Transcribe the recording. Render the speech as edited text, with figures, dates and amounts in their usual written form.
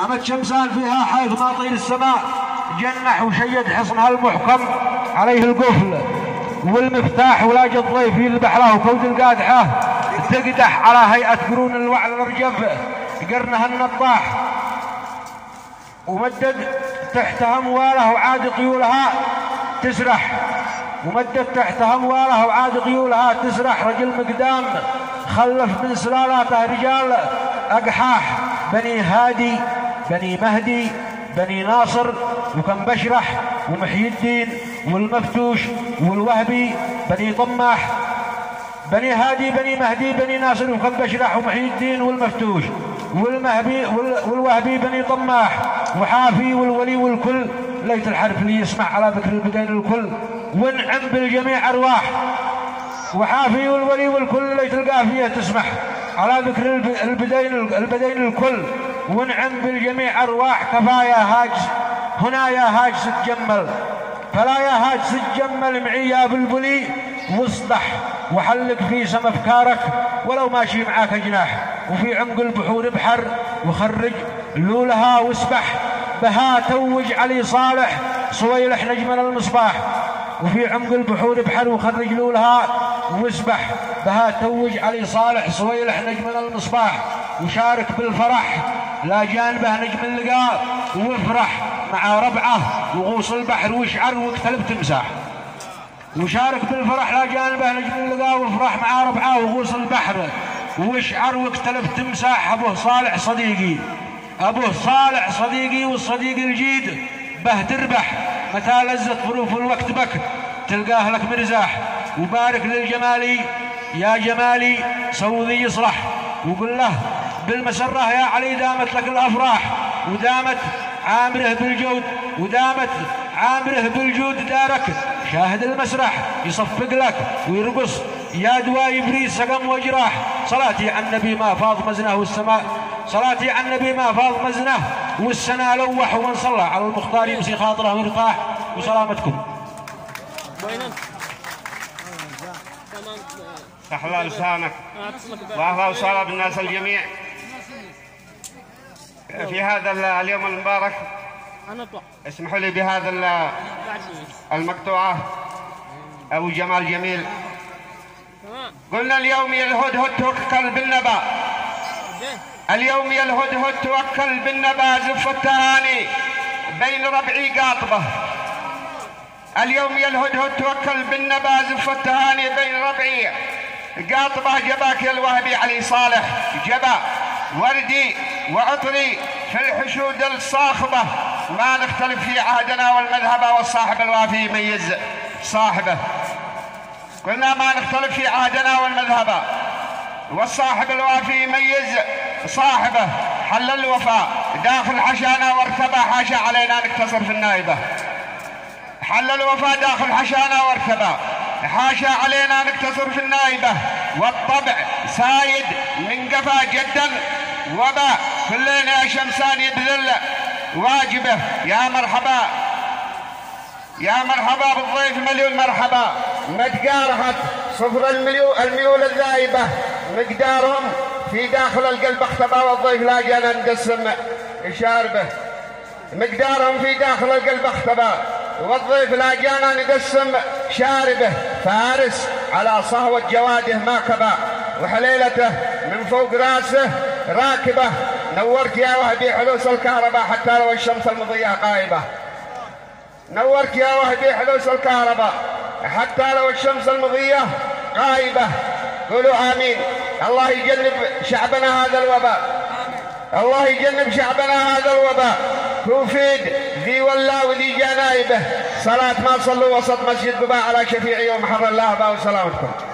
أمد شمسان فيها حيث ما طير السماء، جنح وشيد حصنها المحكم عليه القفل والمفتاح، ولاج الضيف يذبح له كود القادحة تقدح على هيئة قرون الوعل الرجف قرنها النطاح، ومدد تحتها مواله وعاد قيولها تسرح، ومدد تحتها مواله وعاد قيولها تسرح. رجل مقدام خلف من سلالاته رجال أقحاح، بني هادي بني مهدي بني ناصر وكم بشرح ومحيي الدين والمفتوش والوهبي بني طماح، بني هادي بني مهدي بني ناصر وكم بشرح ومحيي الدين والمفتوش والوهبي بني طماح، وحافي والولي والكل ليت الحرف اللي يسمع على ذكر البدين الكل، وانعم بالجميع أرواح. وحافي والولي والكل ليت القافية تسمح على ذكر البدين الكل، وانعم بالجميع أرواح. كفى يا هاج هنا يا هاج ستجمل، فلا يا هاج ستجمل معي يا بلبلي، واصدح وحلق في سم افكارك ولو ماشي معاك جناح. وفي عمق البحور ابحر وخرج لولها واسبح، بها توج علي صالح صويلح نجمنا المصباح. وفي عمق البحور ابحر وخرج لولها واسبح، بها توج علي صالح صويلح نجمنا المصباح. وشارك بالفرح لا جانبه نجم اللقاء، وافرح مع ربعه وغوص البحر واشعر واكتلب تمساح. وشارك بالفرح لا جانبه نجم اللقاء، وافرح مع ربعه وغوص البحر واشعر واكتلب تمساح. ابوه صالح صديقي، ابوه صالح صديقي والصديق الجيد به تربح، متى لزت ظروف الوقت بك تلقاه لك مرزاح. وبارك للجمالي يا جمالي سوذي يصلح، وقل له بالمسرة يا علي دامت لك الأفراح، ودامت عامره بالجود ودامت عامره بالجود دارك. شاهد المسرح يصفق لك ويرقص يا دواء إبريس سقم وجراح. صلاتي عن النبي ما فاض مزنه والسماء، صلاتي عن النبي ما فاض مزنه والسنا لوح، ومن صلى على المختار يمسي خاطره ويرتاح. وسلامتكم. أحلى لسانك وأهلا وسهلا بالناس الجميع في هذا اليوم المبارك. اسمحوا لي بهذا المقطوعة أبو جمال جميل. قلنا اليوم يا الهدهد توكل بالنبا، اليوم يا الهدهد توكل بالنبا، زف التهاني بين ربعي قاطبة. اليوم يا الهدهد توكل بالنبا، زف التهاني بين ربعي قاطبة. جباك يا الوهبي علي صالح، جبا وردي وعطري في الحشود الصاخبة، ما نختلف في عهدنا والمذهب، والصاحب الوافي يميز صاحبه. قلنا ما نختلف في عهدنا والمذهب، والصاحب الوافي يميز صاحبه. حل الوفاء داخل حشانا وارتبى، حاشا علينا نقتصر في النائبة. حل الوفاء داخل حشانا وارتبى، حاشا علينا نقتصر في النائبة. والطبع سايد من قفا جدا وبا، كلنا شمسان يبذل واجبه. يا مرحبا يا مرحبا بالضيف مليون مرحبا. متقارحت صفر الميول الذايبة، مقدارهم في داخل القلب اختبى، والضيف لا جانا نقسم شاربه. مقدارهم في داخل القلب اختبى، والضيف لا جانا نقسم شاربه. فارس على صهوة جواده ما كبا، وحليلته من فوق راسه راكبه. نورت يا وهبي حلوس الكهرباء حتى لو الشمس المضيئة غايبة. نورت يا وهبي حلوس الكهرباء حتى لو الشمس المضيئة غايبة. قولوا آمين. الله يجنب شعبنا هذا الوباء، الله يجنب شعبنا هذا الوباء. توفيد ذي ولا وذي جنايبه. صلاة ما صلوا وسط مسجد قباء على شفيعي ومحر الله. وسلامتكم.